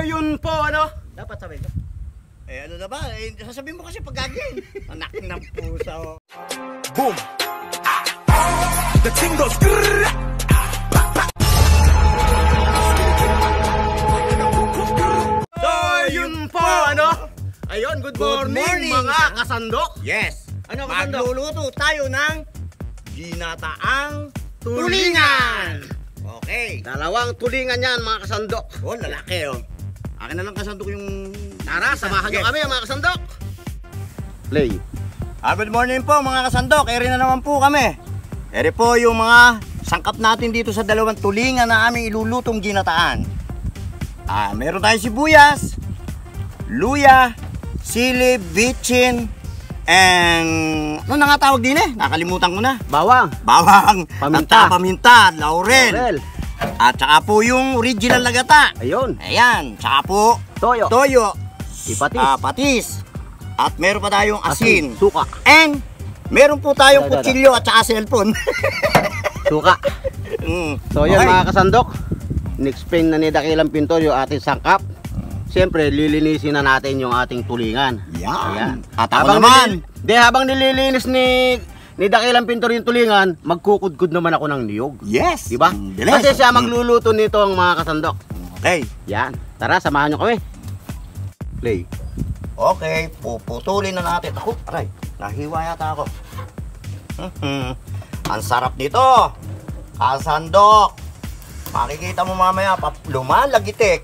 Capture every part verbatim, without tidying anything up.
yun po, ano? Dapat sabihin ko. Eh ano na ba? Eh, sasabihin mo kasi pagagin. Anak ng pusa. Oh. Boom! The thing goes. So, yun po, ano? Ayun, good, Good morning, morning, mga ha? kasandok. Yes. Ano kasandok? Magluluto tayo ng ginataang tulingan. Okay. Dalawang tulingan yan, mga kasandok. Oh, lalaki oh. Akin na lang kasandok yung... Tara, samahan nyo Sige. kami, mga kasandok. Play. Ah, good morning po mga kasandok. Eri na naman po kami. Eri po yung mga sangkap natin dito sa dalawang tulingan na aming ilulutong ginataan. Ah, meron tayong sibuyas, luya, sili, bitchin, and ano na nga tawag din eh? Nakalimutan ko na. Bawang. Bawang, Paminta. tanta, paminta, laurel. Laurel. At saka po yung original na gata. Ayun. Ayan, saka po Toyo. toyo, Ipatis. ah, patis. At meron pa tayong asin. Suka. And meron po tayong Dada, dada. kutsilyo at saka cellphone. Suka. Mm. So yan, Okay. mga kasandok. In-explain na ni Dakilang Pintor yung ating sangkap. Siyempre, lilinisin na natin yung ating tulingan. Yan. At ako naman. nili- Di, habang nililinis ni ni Dakilang Pintor yung tulingan, magkukudkud naman ako ng niyog. Yes. Diba? Mm, bilis. Kasi siya Mm. magluluto nito ang mga kasandok. Okay. Yan. Tara, samahan nyo kami. Play. Okay. Puputulin na natin. Ako, aray. Nahiwa yata ako. Mhm. Ang sarap nito. Kasandok. Makikita mo mamaya, pap- lumalagitik.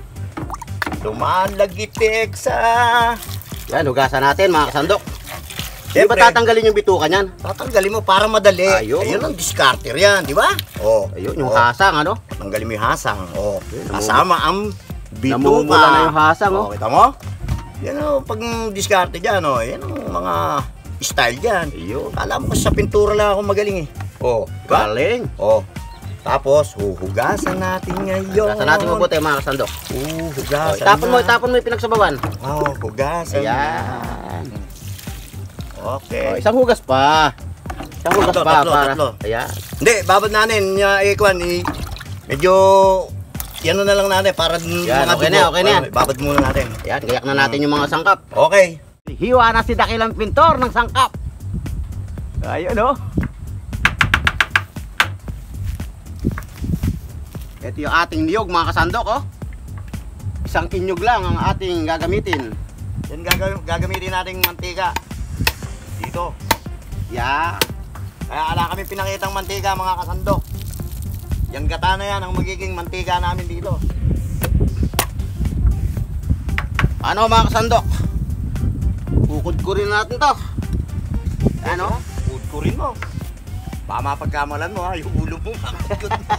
Lumalagitik sa... Yan, hugasan natin mga kasandok. Di ba Siyempre. tatanggalin yung bitukan yan? Tatanggalin mo para madali. Ayun. Ayun ang discarter yan, di ba? Oh. Ayun, yung oh. hasang, ano? Tanggalin mo yung hasang. Oh. Ayun, Kasama ang bituka. namumula na yung hasang, oh. Oh, kita mo? Yan o, pag discarte dyan, oh. Yan ang mga style dyan. Ayun. Alam mo kasi sa pintura lang ako magaling eh. Oh, diba? Galing. Oh. Tapos, huhugasan natin ngayon. Hugasan natin mabuti mga kasandok. Uh, Oh, hugasan itapon mo, na. itapon mo yung pinagsabawan. Oh, hugasan Ayan. na. Oh, Okay. isang hugas pa. Isang hugas Tatlo, pa tatlo, para. tatlo. Ayan. Hindi, babad natin. Uh, eh, Kwan, eh, medyo... Yan na lang natin para Yan, mga okay dugo. na, okay na yan. Oh, babad muna natin. Ayan, gayak na natin yung mga sangkap. Okay. Hiwa na si Dakilang Pintor ng sangkap. Ayun, oh. Ito yung ating niyog mga kasandok, oh. Isang inyog lang ang ating gagamitin. Yan gagam gagamitin nating mantika. Dito. Yan. Kaya ala kami pinakitang mantika mga kasandok. Yung gata na yan ang magiging mantika namin dito. Ano mga kasandok? Kukudkurin natin to. Ano? Kudkurin mo. Baka mapagkamalan mo ha, yung ulo mo makakudkod mo.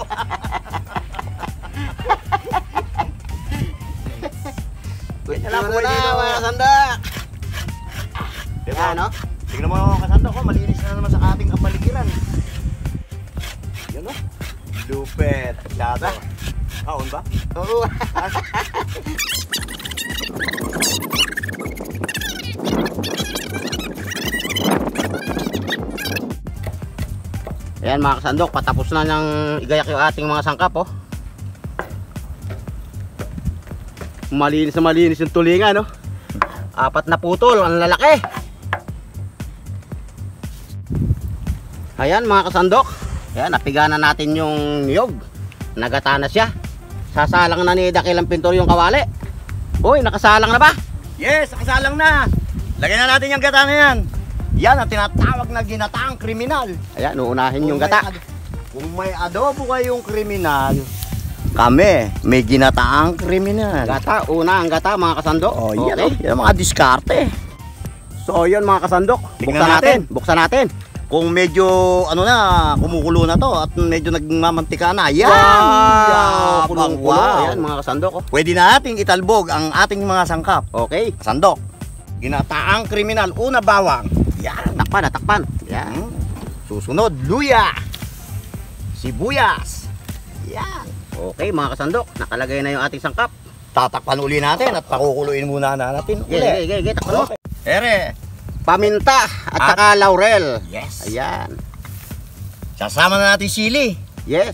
Ganyan lang po dito, mga kasandok. Diba? Yan, no? Tignan mo mga kasandok ko, malinis na naman sa ating kapaligiran. Yan o. Lupet. Lata. Kaon ba? Oo. Ayan mga kasandok, patapos na niyang igayak yung ating mga sangkap, oh. Malinis na malinis yung tulingan, no? Apat na putol, ang lalaki. Ayan mga kasandok. Ayan, napiga na natin yung niyog. Nagata na siya. Sasalang na ni Dakilang Pintor yung kawali. Uy, nakasalang na ba? Yes, nakasalang na. Lagyan na natin yung gata na yan. Yan ang tinatawag na ginataang kriminal. Ayan, uunahin yung Kung may gata. ad- Kung may adobo kayong kriminal, kami may ginataang kriminal. Gata, una ang gata mga kasandok. Oh, yan Okay. oh. Yan ang mga diskarte. So yun mga kasandok, Tingnan buksan natin. natin. Buksan natin. Kung medyo ano na, kumukulo na to at medyo nagmamantika na. Yan! Wow! Yabang, Kulong-kulo. wow! Ayan mga kasandok, oh. Pwede na nating italbog ang ating mga sangkap. Okay. Sandok. Ginataang kriminal. Una, bawang. Yan. Takpan, takpan. Yan. Hmm. Susunod, luya. Sibuyas. Yan. Okay mga kasandok, nakalagay na yung ating sangkap. Tatakpan uli natin at pakukuluin muna na natin Okay, uli. okay, okay, okay, takpan mo. Okay. Ere. Paminta at At- saka laurel. Yes. Ayan. Sasama na natin sili. Yes.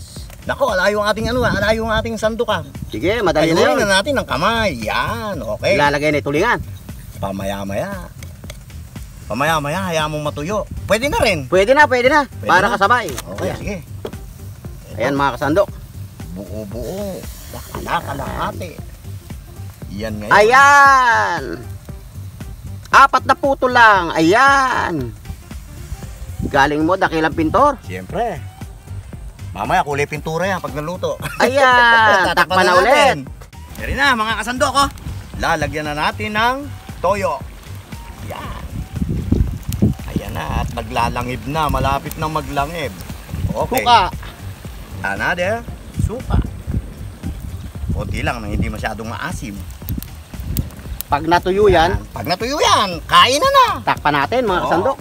Nako, alayo ang ating ano, alayo ang ating sandok ah. Sige, madali na Ayunin yun. na natin ng kamay. Yan, okay. Ilalagay na tulingan. Pamaya-maya. Pamaya-maya, hayaan mong matuyo. Pwede na rin. Pwede na, pwede na. Pwede Para na. kasabay. Okay, Ayan. sige. Ayan mga kasandok. Buo-buo. Kalakalaate. Yan ngayon. Ayan. Apat na puto lang. Ayan. Galing mo, dakilang pintor. Siyempre. Mamaya kulay pintura yan pag naluto. Ayan. Takpan na ulit. Yan na mga kasandok oh. Lalagyan na natin ng toyo. Yan. Ayan na at naglalangib na. Malapit na maglangib. Okay. Suka. Another. Suka. Kunti lang na hindi masyadong maasim. Pag natuyo yan, Pag natuyo yan, kain na na. takpan natin mga Oo. kasandok.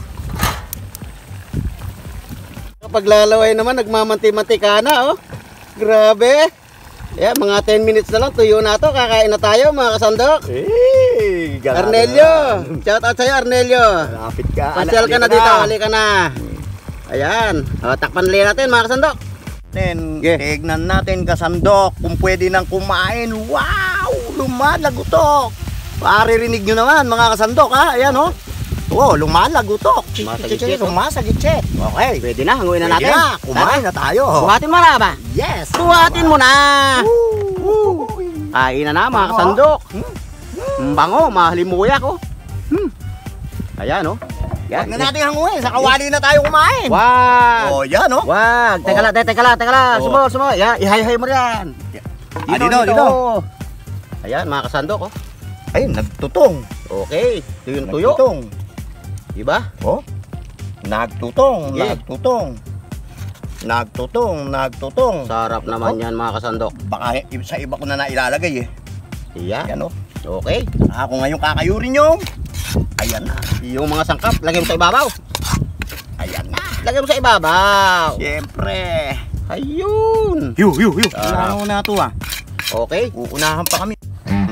Kapag lalaway naman, nagmamanti-mantika na, oh. Grabe. Yeah, mga ten minutes na lang, tuyo na to. Kakain na tayo, mga kasandok. Hey, Arnelio. Shout out sa'yo, Arnelio. Malapit ka. Pasyal ka na Halika dito, halika na. Ayan. O, takpan ulit natin, mga kasandok. Then, Okay. tignan natin kasandok kung pwede nang kumain. Wow! Lumalagutok! Paririnig nyo naman mga kasandok ha. Ayan oh. Oh, lumalagutok. Sumasagitsit, oh. Sumasagitsit. Okay. Pwede na, hanguin na Pwede natin. na. Kumain na tayo. Buhatin mo na ba? Yes. Buhatin mo na. Woo! Kain na na, mga kasandok. Ang bango, mahalimuyak, oh. Hmm. Ayan, oh. Yan. Huwag na natin hanguin. Sa kawali na tayo kumain. Wag. Oh, yan oh. Wag. Teka Oh. lang, teka lang, teka lang. Oh. Sumo, sumo. Ya, ihay-hay mo yan. Ah, dito, dito. oh. Ayan, mga kasandok, oh. Ay, nagtutong. Okay. Ito yung tuyo. Nagtutong. Diba? Oh. Nagtutong, Yeah. nagtutong. Nagtutong, nagtutong. Sarap naman yan, mga kasandok. Baka i- sa iba ko na nailalagay eh. Yan. Yan oh. Okay. Ako ngayon kakayurin yung. Ayan na. Yung mga sangkap, lagay mo sa ibabaw. Ayan na. Lagay mo sa ibabaw. Siyempre. Ayun. Yu, yu, yu. Ah. Unahan na ito ah. Okay. Uunahan pa kami.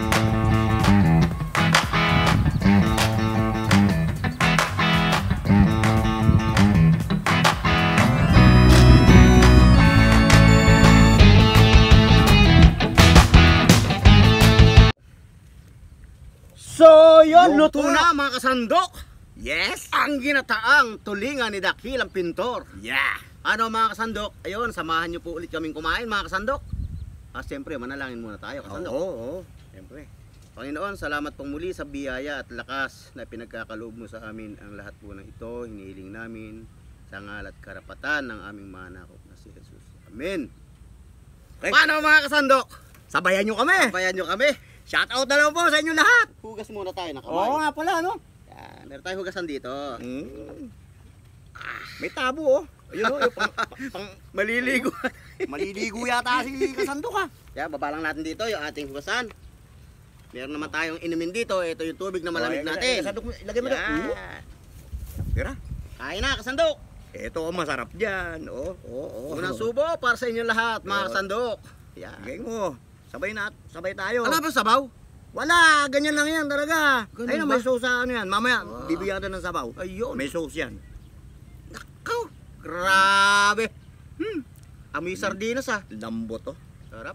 So, yun, Yung luto po. na, mga kasandok. Yes. Ang ginataang tulingan ni Dakilang Pintor. Yeah. Ano, mga kasandok? Ayun, samahan niyo po ulit kaming kumain, mga kasandok. Ah, siyempre, manalangin muna tayo, kasandok. Oo, oo. Siyempre. Panginoon, salamat pong muli sa biyaya at lakas na pinagkakaloob mo sa amin. Ang lahat po ng ito, hinihiling namin sa ngal at karapatan ng aming manakop na si Jesus. Amen. Okay. Paano, mga kasandok? Sabayan nyo kami. Sabayan nyo kami. Shout out na lang po sa inyo lahat. Hugas muna tayo ng kamay. Oo nga pala, no? Yan, meron tayong hugasan dito. Mm. May tabo, oh. Ayun, oh. Yung pang, pang, pang, Maliligo. maliligo yata si kasandok, ah. Kaya baba lang natin dito yung ating hugasan. Meron naman tayong inumin dito. Ito yung tubig na malamig Oh, natin. Kasandok, ilagay mo na. Yan. Tira. Kain na, kasandok. Ito, masarap dyan. Oh, oh, oh. Unang subo para sa inyo lahat, mga Oh. kasandok. Yan. Lagay mo. Sabay na, sabay tayo. Wala ba sabaw? Wala, ganyan lang yan talaga. Ganun Ayun, ba? may sauce sa ano yan. Mamaya, Ah. bibigyan natin ng sabaw. Ayun. May sauce yan. Nakaw. Grabe. Hmm. Amoy sardinas ah. Lambot, oh. Sarap.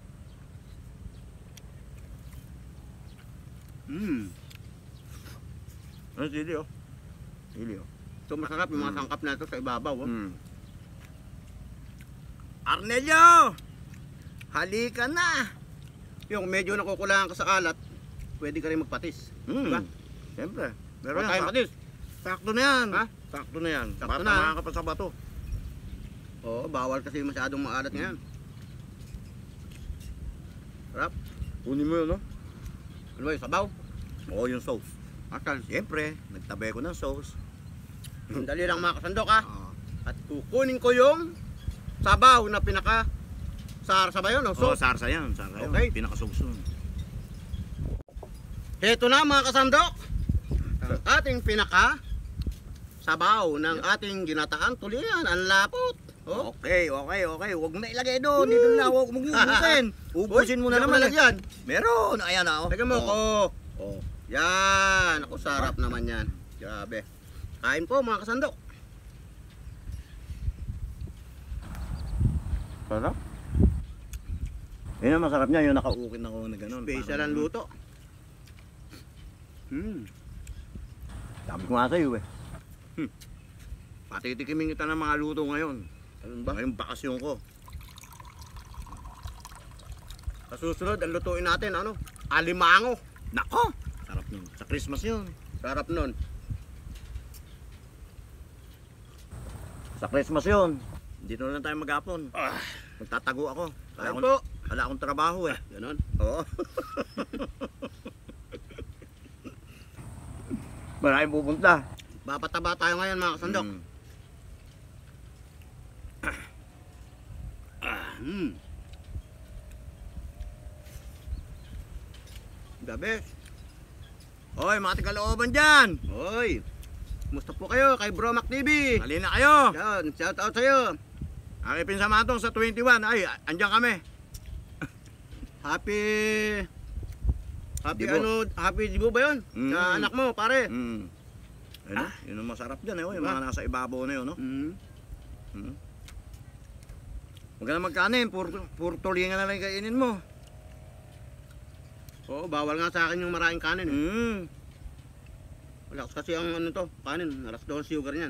Hmm. Ano, sili, oh. Sili, oh. Ito masarap yung mga Mm. sangkap na ito sa ibabaw. Oh. Mm. Arnelio! Halika na! Yung medyo nakukulangan ka sa alat, pwede ka rin magpatis. Mm. Diba? Siyempre. Meron Meron tayong yan. patis. Sakto na yan. Ha? Sakto na yan. Sakto Basta na. mga ka pa sa bato. Oo, bawal kasi masyadong maalat ngayon. Sarap. Kunin mo yun, no? Ano ba yung sabaw? Oo, yung sauce. Asal. Siyempre, nagtabi ko ng sauce. Dali lang mga kasandok ha. Ah. At kukunin ko yung sabaw na pinaka sarsa ba yun? O, So, so, sarsa yan. Sarsa yun. Okay. Pinaka-sauce yun. heto na mga kasandok. Ang ating pinaka sabaw ng ating ginataang tulingan. Ang lapot. Oh. Okay, okay, okay. Huwag mo na ilagay doon. Dito na huwag mong ubusin. Ubusin mo na Diyan ko naman. nalagyan. Meron. Ayan na, oh. Lagyan mo Oh. ko. Oh. Yan. Ako sarap naman yan. Grabe. Kain po mga kasandok. Sarap. Yun ang masarap niya, yung nakaukit na ko na gano'n. Special ang luto. Hmm. Sabi ko nga sa'yo eh. Hmm. Patitikimin kita ng mga luto ngayon. Ano ba? Ngayong bakasyon ko. Sa susunod, ang lutuin natin, ano? Alimango. Nako! Sarap nun. Sa Christmas yun. Sarap nun. Sa Christmas yun. Dito na lang tayo maghapon. Ah, Magtatago ako. Wala ayun akong, po. wala akong trabaho eh. Ganon. Oo. Maraming pupunta. Bapataba tayo ngayon mga kasandok. Mm. Hmm. The best. Hoy, mga tigalooban dyan! Hoy. Kumusta po kayo kay Bromac T V? Halina kayo! Yan, shout out sa'yo. Aking pinsamatong sa twenty-one. Ay, andyan kami. Happy... Happy Dibo. ano, happy dibo ba yun? Mm. Sa anak mo, pare. Mm. Ano? Yun ang masarap dyan eh. oh, Yung Diba? mga nasa ibabaw na yun. No? Mm. Mm. Huwag ka na magkanin. Puro, puro tulingan na lang yung kainin mo. Oo, bawal nga sa akin yung maraming kanin. Eh. Mm. Malakas kasi ang ano to, kanin. Alas doon sugar niyan.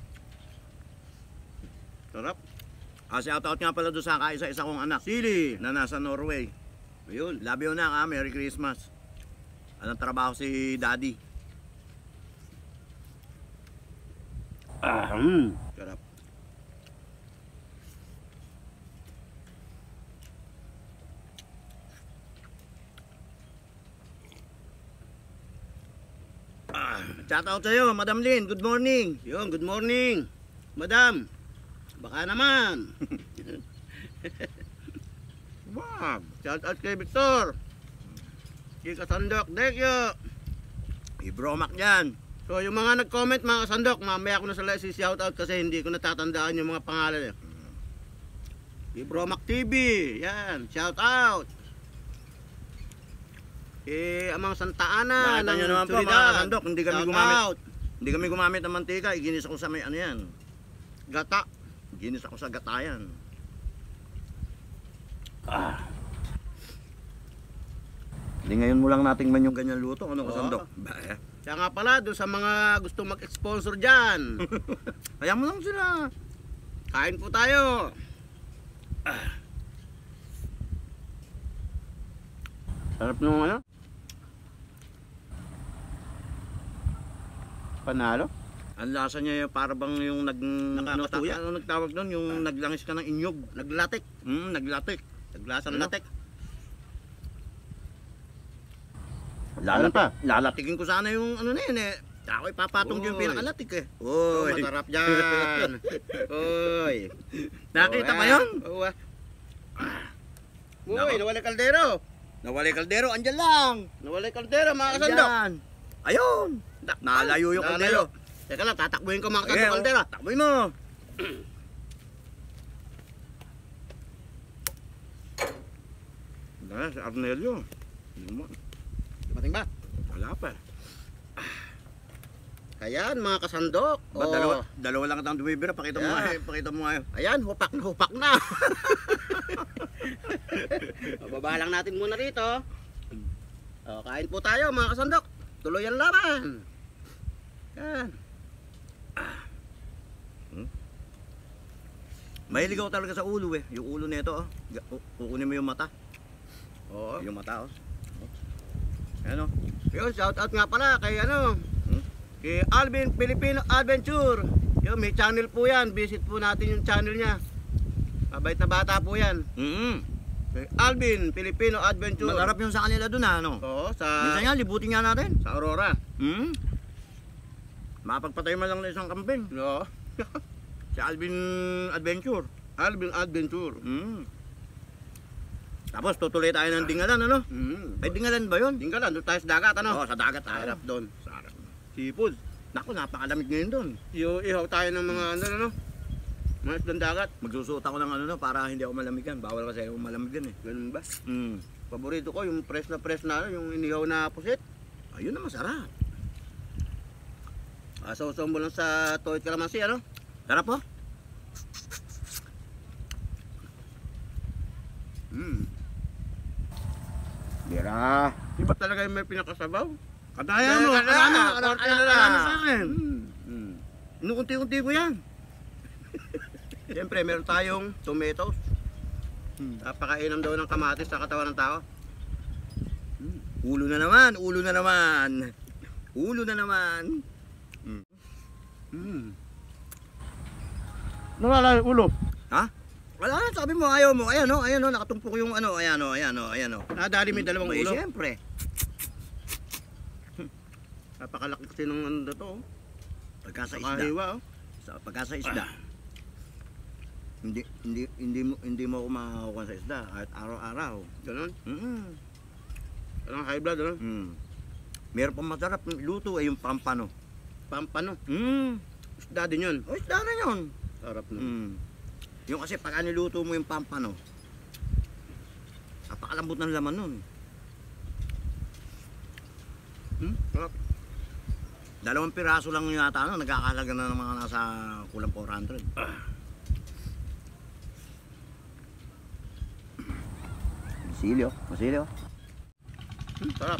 Sarap. Ah, shout out nga pala doon sa kaisa-isa kong anak Sili. na nasa Norway. Ayun. Love you na ka. Merry Christmas. Anong trabaho si Daddy? Ah, mm. Sarap. Shout out sa'yo, Madam Lynn. Good morning. Yun, good morning. Madam. Baka naman. Wag. Shout out kay Victor. Kay Kasandok, Dekyo. I-bromac yan. So yung mga nag-comment mga kasandok, mamaya ko na sila si-shout out kasi hindi ko natatandaan yung mga pangalan eh. Kay Bromac T V, yan, shout out. Eh, Amang Santa Ana Nakita nyo naman po mga Trinidad, kasandok, hindi kami shout gumamit. out. Hindi kami gumamit ng mantika. Iginis ako sa may ano yan. Gata. Iginis ako sa gatayan. Ah. Hindi ngayon mo lang natingnan yung ganyan luto. Ano kasandok? Oo. Ba, eh. Kaya nga pala, doon sa mga gusto mag-sponsor dyan, Kaya mo lang sila. kain po tayo. Sarap nung ano? Panalo? Ang lasa niya yung para bang yung nag... Ano, ta- Nakakatuya. ano nagtawag doon? Yung naglangis ka ng inyog. Naglatik. Hmm, naglatik. Naglasang Ano? latik. Lalatik, lalatikin ko sana yung ano na yun eh. Ako ipapatong Uy. yung pinakalatik eh. Oh, Uy. masarap dyan. Uy. Nakita Oh, ba ah. yun? Oo ah. Uy, Nako. nawala yung kaldero. Nawala yung kaldero, andyan lang. Nawala yung kaldero mga kasandok. Andyan. Ayun. Nalayo yung kaldero. Teka lang, tatakbuhin ko mga Sige, kasandok oh. kaldero. Takboy mo. Dahil si Arnelio. Hindi mo. Dumating ba? Wala pa eh. Ayan mga kasandok. Ba't Oh. dalawa, dalawa lang kitang dumibira? Pakita mo Yeah. nga eh. Pakita mo nga eh. Ayan, hupak na hupak na. Bababa lang natin muna rito. Oh, kain po tayo mga kasandok. Tuloy ang laban. Yan. Mahilig ako talaga sa ulo eh. Yung ulo nito oh. Ga- ku- Kukunin mo yung mata. Oo. Yung mata oh. Ano? Yun, shout out nga pala kay ano, Hmm? kay Alvin Filipino Adventure. Yun, may channel po yan. Visit po natin yung channel niya. Mabait na bata po yan. Mm-hmm. Kay Alvin Filipino Adventure. Masarap yung sa kanila dun ah, ano? Oo, sa, Minsan nga, libutin nga natin. sa Aurora. Hmm? Mapagpatay mo lang ng isang kambing. Oo. Si Alvin Adventure. Alvin Adventure. Hmm. Tapos tutuloy tayo ng Dingalan, ano? Mm. Ay, Dingalan ba yun? Tinggal lang, doon tayo sa dagat, ano? Oo, sa dagat tayo. Sarap doon. Sarap. Seafood. Naku, napakalamig ngayon doon. Iyo, ihaw tayo ng mga ano, ano? Mga islang dagat. Magsusuot ako ng ano, no, para hindi ako malamigan. Bawal kasi ako malamigan eh. Ganun ba? Hmm. Paborito ko yung press na press na, ano, yung inihaw na pusit. Ayun na masarap. Ah, sausaw mo lang sa toit kalamansi, ano? Sarap po. Mm. Tira. Iba talaga yung may pinakasabaw. Kataya mo. Kaya- Alam mo. kaya- Alam kaya- alam mo sa kaya- akin. Hmm. Hmm. Inukunti-kunti ko yan. Siyempre, meron tayong tomatoes. Hmm. Napakainam daw ng kamatis sa katawan ng tao. Ulo na naman, ulo na naman. Ulo na naman. Hmm. Nawala yung ulo. Ha? Wala na, sabi mo, ayaw mo. Ayan o, ayan o, nakatumpok yung ano, ayan o, ayan o, ayan o. Nadali may dalawang Eh, ulo. siyempre. Napakalaki kasi ng ano na to. oh. Pagka sa isda. Nakahiwa oh. Sa, pagka sa isda. Hindi, hindi, hindi mo, hindi mo ako makakuha sa isda kahit araw-araw. Ganun. Mm. Parang high blood, ano? Mm. Meron pang masarap luto ay yung pampano. Pampano. Mm. Isda din yun. O, isda na yun. Sarap na. Mm. Yung kasi pag niluto mo yung pampano, napakalambot ng laman nun. Hmm? Sarap. Dalawang piraso lang yata ano, nagkakalaga na ng mga nasa kulang four hundred. Masilyo, masilyo. Hmm, sarap.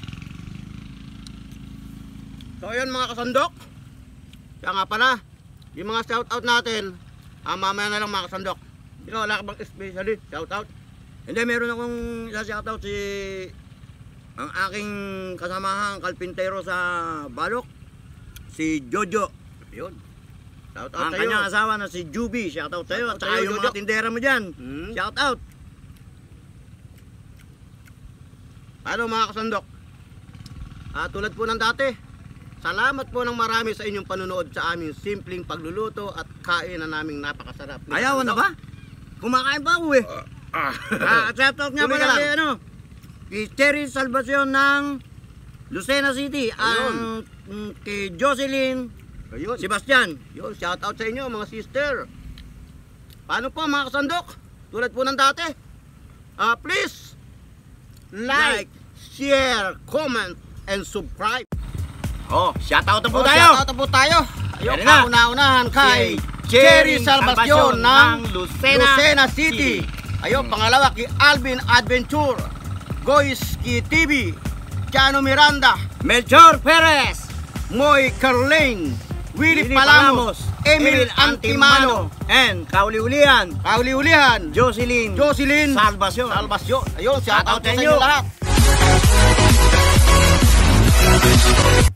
So yun mga kasandok. Kaya nga pala, yung mga shoutout natin, ah, mamaya na lang mga kasandok. Ikaw, wala ka bang especially shoutout? Hindi, meron akong isa-shoutout si ang aking kasamahang kalpintero sa Balok, si Jojo. Yun. Shoutout Ang sa'yo. kanyang asawa na si Juby, shoutout sa'yo. At Shoutout saka sa'yo, yung Jojo. mga tindera mo dyan, Hmm. shoutout. Ano mga kasandok? Ah, tulad po ng dati, salamat po ng marami sa inyong panunood sa aming simpleng pagluluto at kain na naming napakasarap. Ayaw na ba? Kumakain pa ako eh. Ah, Ah, shoutout nga Tuloy ka pala lang. kay ano, kay Cherry Salvacion ng Lucena City. Ang mm, kay Jocelyn Ayun. Sebastian. Yun, shoutout sa inyo mga sister. Paano po mga kasandok? Tulad po ng dati. Ah, please like, Like. share, comment, and subscribe. Oh, shoutout na Oh, po tayo. Shoutout na po tayo. Ayun, Yan na. kauna-unahan kay Si Cherry Cherry Salvacion Salvacion ng ng Lucena Lucena City. City. Ayun, pangalawa kay Alvin Adventure, Goyski T V, Chano Miranda, Melchor Perez, Moy Carlane, Willie Willie Palamos, Palamos, Emil Antimano, and Kauli-ulian, Kauli-ulihan, Jocelyn Jocelyn Salvacion. Salvacion. Ayun, shoutout Shoutout sa sa inyo inyo. lahat.